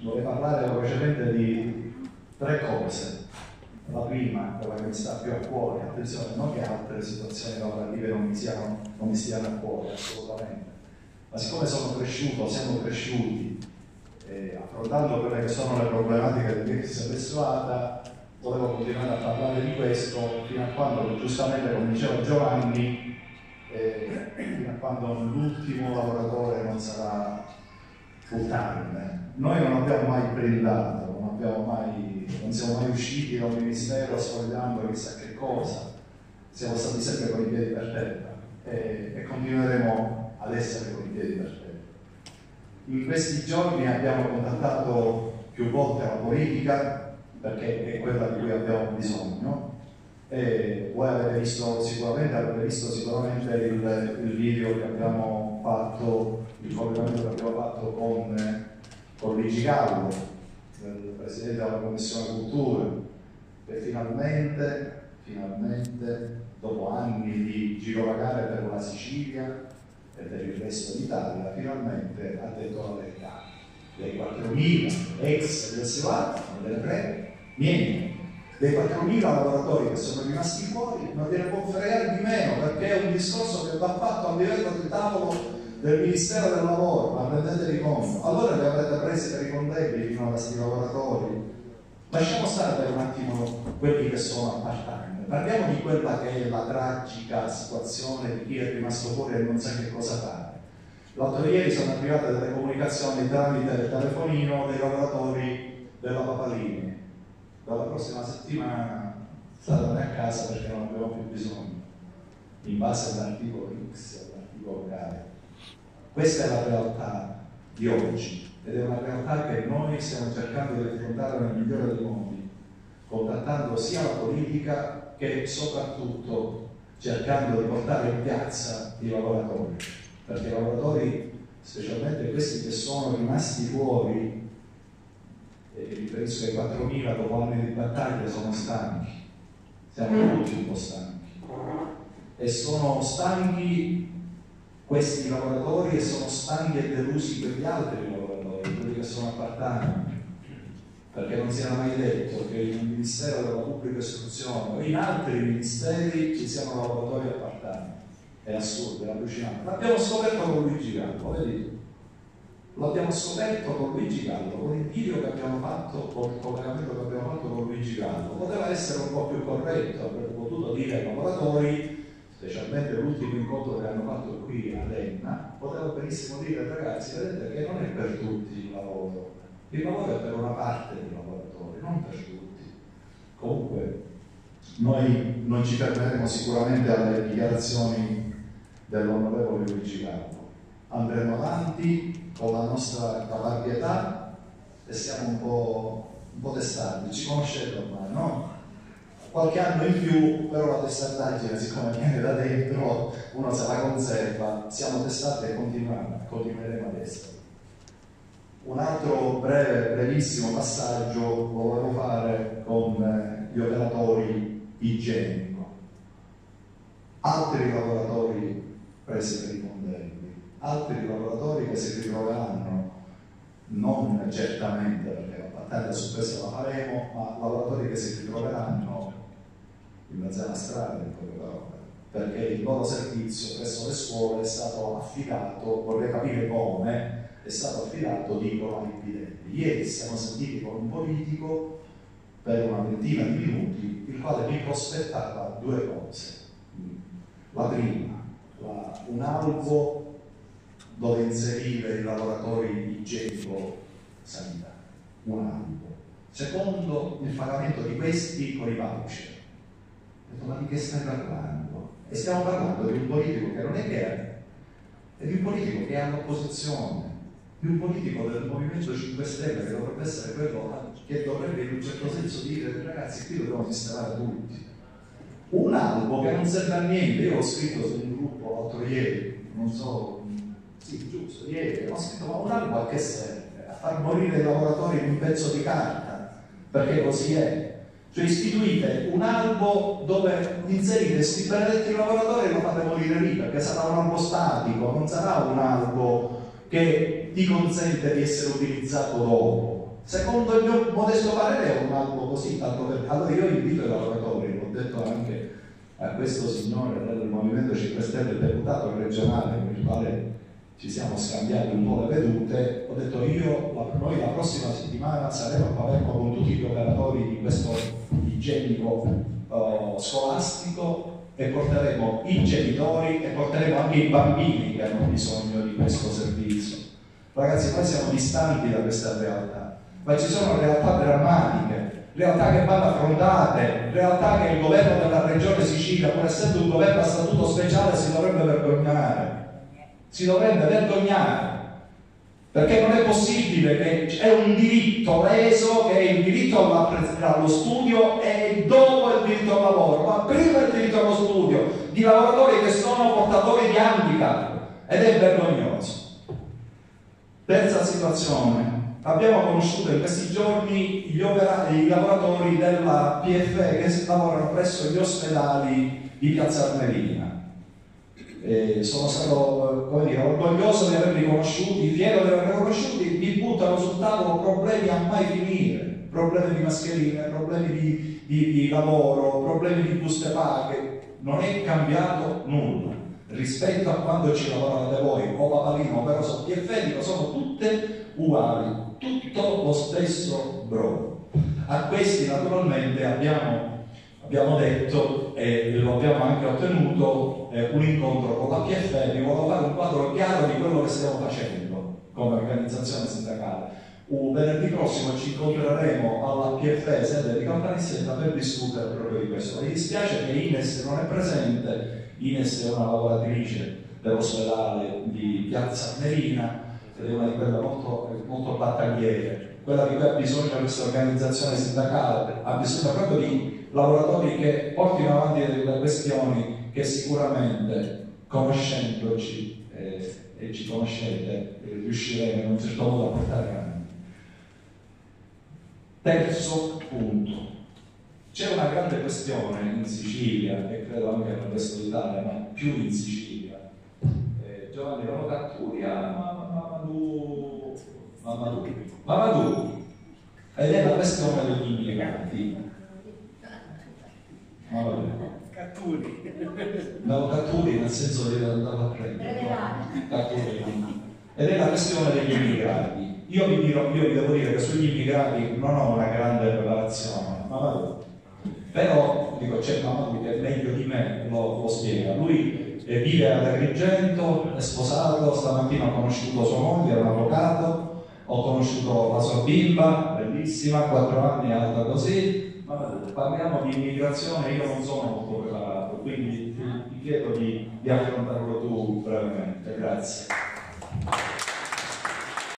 vorrei parlare velocemente di 3 cose. La prima, quella che mi sta più a cuore, attenzione, non che altre situazioni lavorative non mi stiano a cuore, assolutamente, ma siccome siamo cresciuti affrontando quelle che sono le problematiche del mix sessuata, volevo continuare a parlare di questo fino a quando, giustamente come diceva Giovanni, fino a quando l'ultimo lavoratore non sarà full time. Noi non abbiamo mai brindato, non siamo mai usciti da un ministero sfogliando chissà che cosa, siamo stati sempre con i piedi per terra e continueremo ad essere con i piedi per terra. In questi giorni abbiamo contattato più volte la politica perché è quella di cui abbiamo bisogno. Voi avete visto sicuramente il video che abbiamo fatto, il collegamento che abbiamo fatto con Luigi Gallo, il Presidente della Commissione Cultura, che finalmente, dopo anni di girovagare per la Sicilia e per il resto d'Italia, finalmente ha detto la verità. Dei 4.000 ex SLA, non delle preme, niente. Dei 4.000 lavoratori che sono rimasti fuori non gliene può fregare di meno, perché è un discorso che va fatto a livello del tavolo del Ministero del Lavoro, ma rendetevi conto. Allora li avrete presi per i contegni fino a questi lavoratori. Lasciamo stare per un attimo quelli che sono a part-time. Parliamo di quella che è la tragica situazione di chi è rimasto fuori e non sa che cosa fare. L'altro ieri sono arrivate delle comunicazioni tramite il telefonino dei lavoratori della Papalini. Dalla prossima settimana statene a casa perché non abbiamo più bisogno, in base all'articolo X e all'articolo Y. Questa è la realtà di oggi ed è una realtà che noi stiamo cercando di affrontare nel migliore dei modi, contattando sia la politica che soprattutto cercando di portare in piazza i lavoratori, perché i lavoratori, specialmente questi che sono rimasti fuori, e mi riferisco ai 4.000 dopo anni di battaglia, sono stanchi, siamo tutti un po' stanchi e sono stanchi questi lavoratori e sono stanchi e delusi quegli altri lavoratori, quelli che sono a part-time, perché non si era mai detto che in un Ministero della Pubblica Istruzione o in altri ministeri ci siano lavoratori a part-time. È assurdo, è allucinante. L'abbiamo scoperto con Luigi Gallo, vedi? L'abbiamo scoperto con Luigi Gallo, con il video che abbiamo fatto, con il collegamento che abbiamo fatto con Luigi Gallo. Poteva essere un po' più corretto, avrebbe potuto dire ai lavoratori, specialmente l'ultimo incontro che hanno fatto qui a Enna, poteva benissimo dire: ragazzi, vedete che non è per tutti il lavoro è per una parte dei lavoratori, non per tutti. Comunque noi non ci fermeremo sicuramente alle dichiarazioni dell'onorevole Luigi Gallo, andremo avanti con la nostra caparbietà e siamo un po' testardi, ci conoscete ormai, no? Qualche anno in più, però la testardaggine, siccome viene da dentro, uno se la conserva, siamo testati e continueremo ad essere. Un altro brevissimo passaggio lo volevo fare con gli operatori igienici, altri lavoratori presi per i fondelli, altri lavoratori che si ritroveranno, non certamente perché la battaglia su questo la faremo, ma lavoratori che si ritroveranno in mezzo alla strada, in poche parole, perché il loro servizio presso le scuole è stato affidato, vorrei capire come, è stato affidato, dicono, ai bidelli. Ieri siamo sentiti con un politico per una ventina di minuti, il quale mi prospettava 2 cose. La prima, un albo dove inserire i lavoratori igienico-sanitari, un albo. Secondo, il pagamento di questi con i voucher. Ho detto: ma di che stai parlando? E stiamo parlando di un politico che non è che è di un politico che è all'opposizione, di un politico del Movimento 5 Stelle che dovrebbe essere quello che dovrebbe in un certo senso dire: ragazzi, qui dobbiamo sistemare tutti. Un albo che non serve a niente. Io ho scritto su un gruppo l'altro ieri, non so, sì, giusto, ieri ho scritto: ma un albo a che serve? A far morire i lavoratori in un pezzo di carta, perché così è. Cioè istituite un albo dove inserite questi benedetti lavoratori e lo fate morire lì, perché sarà un albo statico, non sarà un albo che ti consente di essere utilizzato dopo. Secondo il mio modesto parere è un atto così, tanto per... Allora io invito i lavoratori, l'ho detto anche a questo signore del Movimento 5 Stelle, il deputato regionale con il quale ci siamo scambiati un po' le vedute, ho detto noi la prossima settimana saremo a Palermo con tutti gli operatori di questo igienico scolastico e porteremo i genitori e porteremo anche i bambini che hanno bisogno di questo servizio. Ragazzi, noi siamo distanti da questa realtà, ma ci sono realtà drammatiche, realtà che vanno affrontate, realtà che il governo della regione Sicilia, pur essendo un governo a statuto speciale, si dovrebbe vergognare. Si dovrebbe vergognare, perché non è possibile che è un diritto leso, che è il diritto allo studio e dopo il diritto al lavoro, ma prima il diritto allo studio di lavoratori che sono portatori di handicap, ed è vergognoso. Terza situazione, abbiamo conosciuto in questi giorni i lavoratori della PFE che lavorano presso gli ospedali di Piazza Armerina. Sono stato, come dire, orgoglioso di averli conosciuti, fiero di averli conosciuti. Mi buttano sul tavolo problemi a mai finire, problemi di mascherine, problemi di lavoro, problemi di buste paga. Non è cambiato nulla rispetto a quando ci lavoravate voi, o Papalino, o Peroso, PFE, sono tutte uguali, tutto lo stesso brodo. A questi naturalmente abbiamo detto, e lo abbiamo anche ottenuto, un incontro con la PFE. Vi volevo fare un quadro chiaro di quello che stiamo facendo come organizzazione sindacale. Venerdì prossimo ci incontreremo alla PFE sede di Caltanissetta per discutere proprio di questo. Mi dispiace che Ines non è presente. Ines è una lavoratrice dell'ospedale di Piazza Armerina ed è una di quelle molto battagliere. Quella di cui ha bisogno questa organizzazione sindacale, ha bisogno proprio di lavoratori che portino avanti delle questioni che sicuramente, conoscendoci e ci conoscete, riusciremo in un certo modo a portare avanti. Terzo punto, c'è una grande questione in Sicilia e credo anche nel resto d'Italia, ma più in Sicilia. Giovanni Catturia, Mamadou, ed è la questione degli immigrati. Catturi nel senso di andare a prendere, ed è la questione degli immigrati. Io vi devo dire che sugli immigrati non ho una grande preparazione, però dico, c'è Mamadou che è meglio di me, lo spiega. Lui vive ad Agrigento, è sposato, stamattina ho conosciuto sua moglie, è un avvocato, ho conosciuto la sua bimba, bellissima, 4 anni, alta così. Parliamo di immigrazione, io non sono molto preparato, quindi ti chiedo di affrontarlo tu brevemente. Grazie.